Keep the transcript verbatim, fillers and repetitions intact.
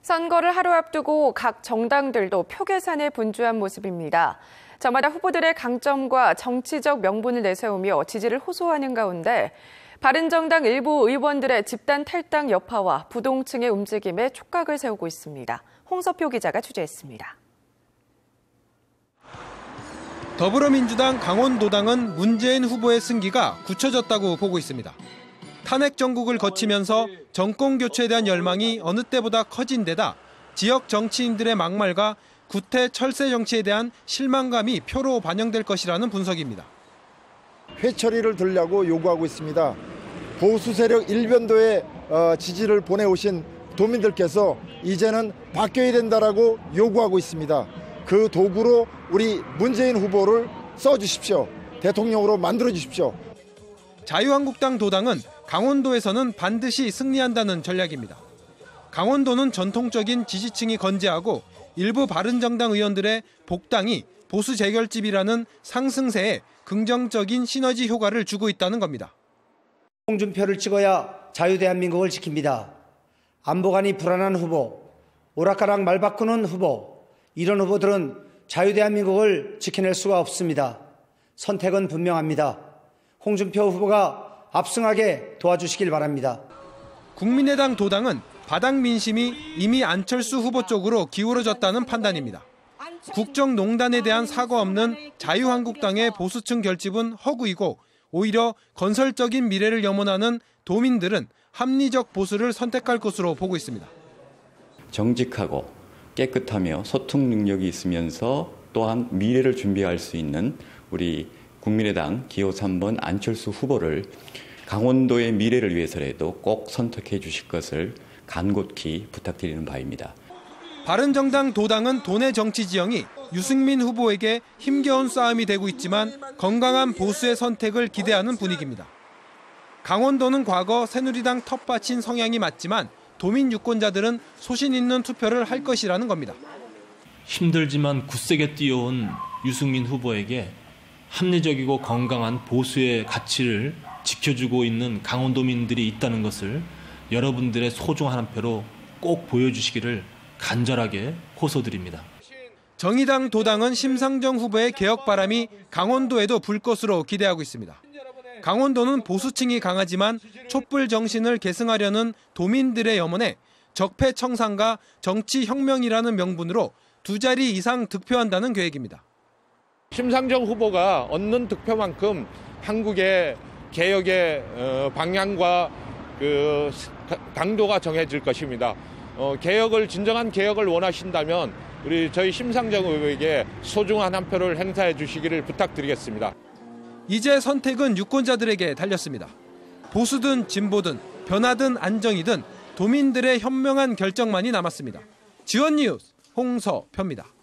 선거를 하루 앞두고 각 정당들도 표 계산에 분주한 모습입니다. 저마다 후보들의 강점과 정치적 명분을 내세우며 지지를 호소하는 가운데 바른정당 일부 의원들의 집단 탈당 여파와 부동층의 움직임에 촉각을 세우고 있습니다. 홍서표 기자가 취재했습니다. 더불어민주당 강원도당은 문재인 후보의 승기가 굳혀졌다고 보고 있습니다. 탄핵 정국을 거치면서 정권 교체에 대한 열망이 어느 때보다 커진 데다 지역 정치인들의 막말과 구태 철새 정치에 대한 실망감이 표로 반영될 것이라는 분석입니다. 회처리를 들려고 요구하고 있습니다. 보수 세력 일변도에 지지를 보내오신 도민들께서 이제는 바뀌어야 된다라고 요구하고 있습니다. 그 도구로 우리 문재인 후보를 써주십시오. 대통령으로 만들어주십시오. 자유한국당 도당은 강원도에서는 반드시 승리한다는 전략입니다. 강원도는 전통적인 지지층이 건재하고 일부 바른정당 의원들의 복당이 보수 재결집이라는 상승세에 긍정적인 시너지 효과를 주고 있다는 겁니다. 홍준표를 찍어야 자유대한민국을 지킵니다. 안보관이 불안한 후보, 오락가락 말 바꾸는 후보, 이런 후보들은 자유대한민국을 지켜낼 수가 없습니다. 선택은 분명합니다. 홍준표 후보가 압승하게 도와주시길 바랍니다. 국민의당 도당은 바닥 민심이 이미 안철수 후보 쪽으로 기울어졌다는 판단입니다. 국정농단에 대한 사과 없는 자유한국당의 보수층 결집은 허구이고 오히려 건설적인 미래를 염원하는 도민들은 합리적 보수를 선택할 것으로 보고 있습니다. 정직하고 깨끗하며 소통 능력이 있으면서 또한 미래를 준비할 수 있는 우리 국민의당 기호 삼 번 안철수 후보를 강원도의 미래를 위해서라도 꼭 선택해 주실 것을 간곡히 부탁드리는 바입니다. 바른정당 도당은 도내 정치 지형이 유승민 후보에게 힘겨운 싸움이 되고 있지만 건강한 보수의 선택을 기대하는 분위기입니다. 강원도는 과거 새누리당 텃밭인 성향이 맞지만 도민 유권자들은 소신 있는 투표를 할 것이라는 겁니다. 힘들지만 굳세게 뛰어온 유승민 후보에게 합리적이고 건강한 보수의 가치를 지켜주고 있는 강원도민들이 있다는 것을 여러분들의 소중한 한 표로 꼭 보여주시기를 간절하게 호소드립니다. 정의당 도당은 심상정 후보의 개혁 바람이 강원도에도 불 것으로 기대하고 있습니다. 강원도는 보수층이 강하지만 촛불 정신을 계승하려는 도민들의 염원에 적폐청산과 정치혁명이라는 명분으로 두 자리 이상 득표한다는 계획입니다. 심상정 후보가 얻는 득표만큼 한국의 개혁의 방향과 그 강도가 정해질 것입니다. 어, 개혁을 진정한 개혁을 원하신다면 우리 저희 심상정 후보에게 소중한 한 표를 행사해 주시기를 부탁드리겠습니다. 이제 선택은 유권자들에게 달렸습니다. 보수든 진보든 변화든 안정이든 도민들의 현명한 결정만이 남았습니다. 지원 뉴스 홍서표입니다.